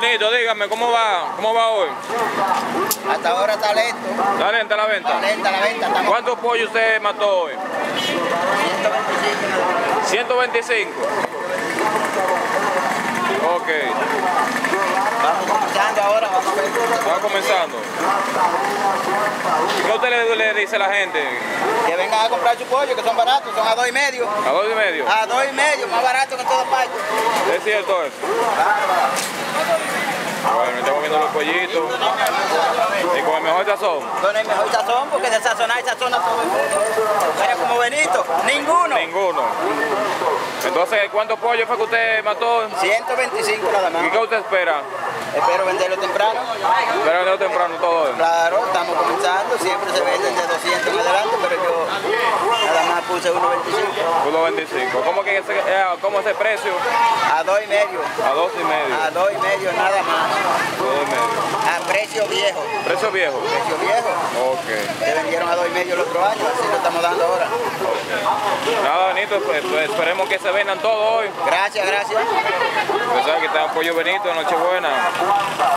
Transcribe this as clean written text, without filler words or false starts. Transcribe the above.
Benito, dígame, ¿cómo va hoy? Hasta ahora está lento. ¿Está lenta la venta? Está lenta la venta. Estamos ¿Cuántos pollos usted mató hoy? 125. 125. Ok. Vamos comenzando ahora, vamos a ver. Va comenzando. ¿Qué usted le dice a la gente? Que vengan a comprar su pollo, que son baratos, son a 2,5. ¿A 2,5? A 2,5, más barato que en todas partes. ¿Es cierto eso? Bueno, estamos viendo los pollitos. Y con el mejor sazón. Con el mejor sazón, porque de sazonar y sazona todo el mundo. Mira como Benito, ninguno. Ninguno. Entonces, ¿cuántos pollos fue que usted mató? 125 nada más. ¿Y qué usted espera? Espero venderlo temprano. ¿Espera venderlo temprano todo eso? Claro, estamos comenzando, siempre se venden de 200 en adelante, pero yo nada más puse 1,25. 1,25. ¿Cómo es el precio? A 2,5. A 2,5. A 2,5 nada más. 2,5. A precio viejo. ¿Precio viejo? Precio viejo. Ok. Se vendieron a 2,5 el otro año, así lo estamos dando ahora. Nada, Benito, pues esperemos que se vendan todos hoy. Gracias, gracias. Usted sabe que está Pollo Benito, Nochebuena.